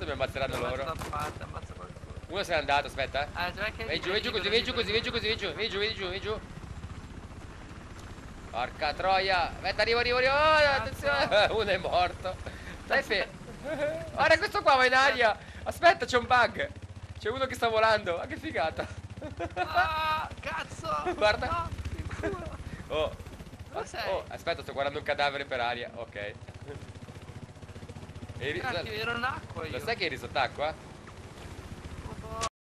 Tanto mi ammazzeranno loro. Ammazza qualcuno. Uno se n'è andato, aspetta. Vai giù così, vai giù così, vai giù così, vai giù, vai giù, vai giù, vai giù. Porca troia. Aspetta, arrivo. Oh, attenzione. Uno è morto. Stai fermo. Guarda questo qua va in aria. Aspetta, c'è un bug. C'è uno che sta volando. Ma che figata. Ah, cazzo. Guarda. No, il culo. Oh. Dove sei? Oh, aspetta, sto guardando un cadavere per aria. Ok. Cacchio, ero in acqua io. Lo sai che eri sott'acqua?